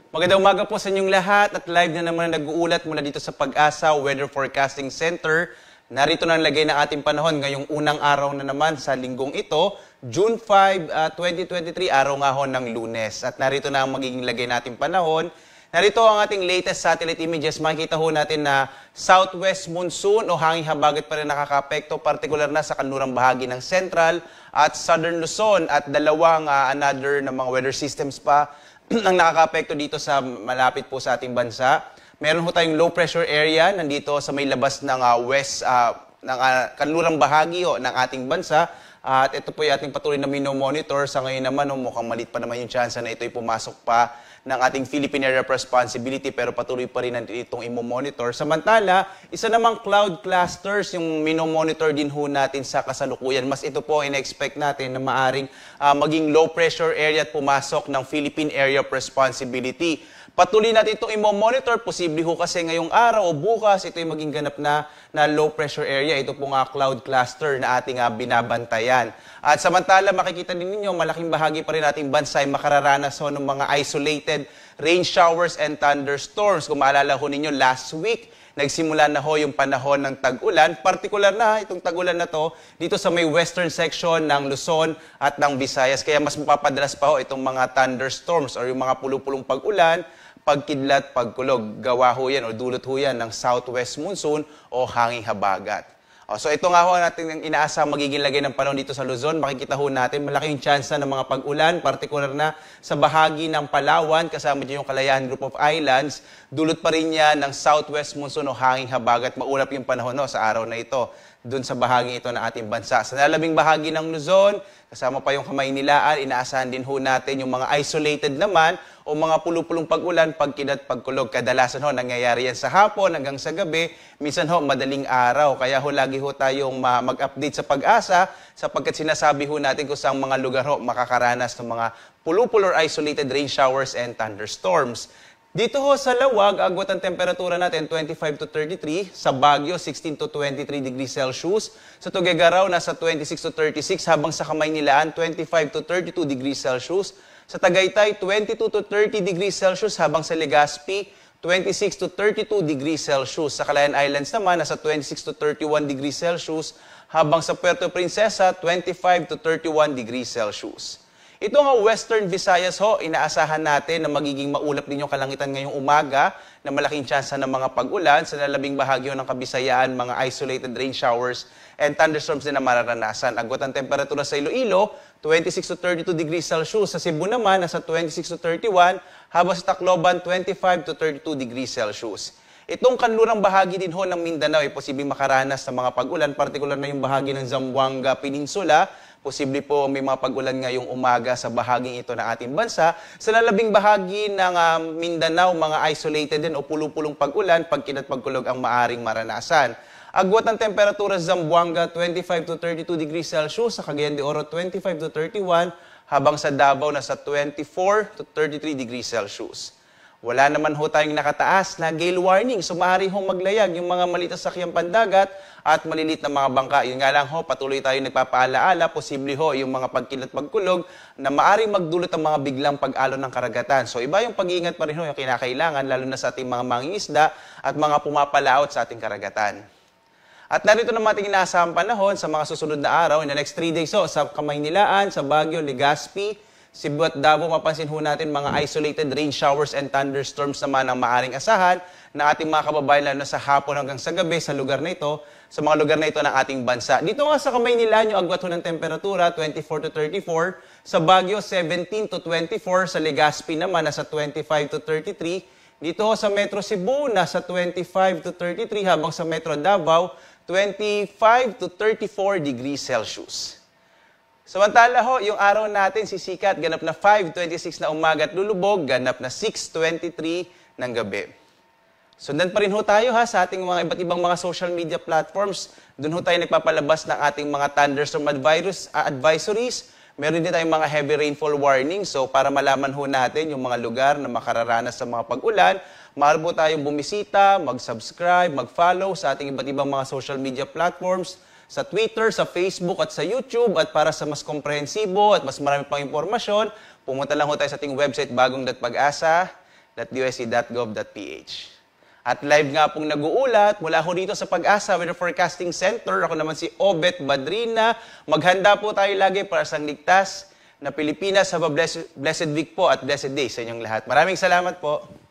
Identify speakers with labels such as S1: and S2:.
S1: Magandang umaga po sa inyong lahat at live na naman nag-uulat mula dito sa Pag-asa Weather Forecasting Center. Narito na ang lagay ng ating panahon ngayong unang araw na naman sa linggong ito, June 5, 2023, araw nga ho ng Lunes. At narito na ang magiging lagay nating panahon. Narito ang ating latest satellite images. Makikita ho natin na southwest monsoon o hanging habagat pa rin nakakapekto, partikular na sa kanlurang bahagi ng Central at Southern Luzon at dalawang another na mga weather systems pa ang nakakapekto dito sa malapit po sa ating bansa. Meron ho tayong low pressure area nandito sa may labas ng west ng kanlurang bahagi ng ating bansa. At ito po yung ating patuloy na mino-monitor. Sa ngayon naman, mukhang malit pa naman yung chance na ito'y pumasok pa ng ating Philippine Area of Responsibility pero patuloy pa rin itong imo-monitor. Samantala, isa namang cloud clusters yung mino-monitor din ho natin sa kasalukuyan. Mas ito po in-expect natin na maaring maging low pressure area at pumasok ng Philippine Area of Responsibility. Patuloy natin itong imo-monitor. Posible ho kasi ngayong araw o bukas ito'y maging ganap na low pressure area. Ito po nga cloud cluster na ating binabantayan. At samantala, makikita din ninyo, malaking bahagi pa rin ating bansa ay makararanas ng mga isolated rain showers and thunderstorms. Kung maalala ho ninyo, last week, nagsimula na ho yung panahon ng tag-ulan. Partikular na itong tag-ulan na to dito sa may western section ng Luzon at ng Visayas. Kaya mas mapapadalas pa ho itong mga thunderstorms or yung mga pulupulong pag-ulan, pagkidlat, pagkulog. Gawa ho yan o dulot ho yan ng southwest monsoon o hanging habagat. So ito nga ho natin ang inaasa magiging lagay ng panahon dito sa Luzon. Makikita ho natin malaking chance ng mga pag-ulan, partikular na sa bahagi ng Palawan, kasama dyan yung Kalayaan Group of Islands. Dulot pa rin yan ng southwest monsoon o hanging habagat. Maulap yung panahon sa araw na ito dun sa bahagi ito ng ating bansa. Sa nalabing bahagi ng Luzon, kasama pa yung Kamaynilaan, inaasahan din ho natin yung mga isolated naman o mga pulupulong pag-ulan, pagkidat, pagkulog. Kadalasan ho, nangyayari yan sa hapon hanggang sa gabi, minsan ho, madaling araw. Kaya ho, lagi ho tayong mag-update sa Pag-asa sapagkat sinasabi ho natin kung saan mga lugar ho makakaranas ng mga pulupul or isolated rain showers and thunderstorms. Dito ho sa Lawag, agwat ang temperatura natin 25 to 33. Sa Baguio, 16 to 23 degrees Celsius. Sa Tuguegarao, nasa 26 to 36. Habang sa Kamaynilaan, 25 to 32 degrees Celsius. Sa Tagaytay, 22 to 30 degrees Celsius. Habang sa Legazpi, 26 to 32 degrees Celsius. Sa Calayan Islands naman, nasa 26 to 31 degrees Celsius. Habang sa Puerto Princesa, 25 to 31 degrees Celsius. Ito nga Western Visayas ho, inaasahan natin na magiging maulap din yung kalangitan ngayong umaga na malaking tsansa ng mga pag-ulan sa nalabing bahagi ng Kabisayaan, mga isolated rain showers and thunderstorms din na mararanasan. Agwat ang temperatura sa Iloilo, 26 to 32 degrees Celsius. Sa Cebu naman, nasa 26 to 31, habang sa Tacloban, 25 to 32 degrees Celsius. Itong kanlurang bahagi din ho ng Mindanao ay posibleng makaranas ng mga pag-ulan, partikular na yung bahagi ng Zamboanga Peninsula. Posible po may mga pag-ulan ngayong umaga sa bahaging ito ng ating bansa. Sa lalabing bahagi ng Mindanao, mga isolated din o pulupulong pag-ulan, pagkidat pagkulog ang maaring maranasan. Agwat ng temperatura sa Zamboanga, 25 to 32 degrees Celsius. Sa Cagayan de Oro, 25 to 31. Habang sa Davao, nasa 24 to 33 degrees Celsius. Wala naman ho tayong nakataas na gale warning. So maaari hong maglayag yung mga maliit na sakyang pandagat at malilit na mga bangka. Yun nga lang ho, patuloy tayong nagpapaalaala. Posible ho yung mga pagkilat pagkulog na maaring magdulot ang mga biglang pag-alon ng karagatan. So iba yung pag-iingat pa rin ho yung kinakailangan, lalo na sa ating mga mangingisda at mga pumapalaot sa ating karagatan. At narito naman ating inaasahang panahon sa mga susunod na araw, in the next 3 days ho, sa Kamaynilaan, sa Baguio, Legazpi, Cebu at Davao, mapansin ho natin mga isolated rain showers and thunderstorms naman ang maaring asahan na ating mga kababayan lalo na sa hapon hanggang sa gabi sa lugar na ito, sa mga lugar na ito ng ating bansa. Dito nga sa Kamaynilaan, yung agwat ho ng temperatura, 24 to 34. Sa Baguio, 17 to 24. Sa Legazpi naman, nasa 25 to 33. Dito ho sa Metro Cebu, nasa 25 to 33. Habang sa Metro Davao, 25 to 34 degrees Celsius. Samantala ho, yung araw natin sisikat, ganap na 5:26 na umaga at lulubog, ganap na 6:23 ng gabi. Sundan pa rin ho tayo sa ating mga iba't ibang mga social media platforms. Doon ho tayo nagpapalabas ng ating mga thunderstorm advisories. Meron din tayong mga heavy rainfall warning. So para malaman ho natin yung mga lugar na makararanas sa mga pag-ulan, maaari po tayong bumisita, mag-subscribe, mag-follow sa ating iba't ibang mga social media platforms. Sa Twitter, sa Facebook at sa YouTube. At para sa mas komprehensibo at mas marami pang impormasyon, pumunta lang ho tayo sa ating website bagong.pag-asa. www.usc.gov.ph. At live nga pong nag-uulat mula ho dito sa Pag-asa Weather Forecasting Center. Ako naman si Obet Badrina. Maghanda po tayo lagi para sa ligtas na Pilipinas. Have a blessed week po at blessed day sa inyong lahat. Maraming salamat po.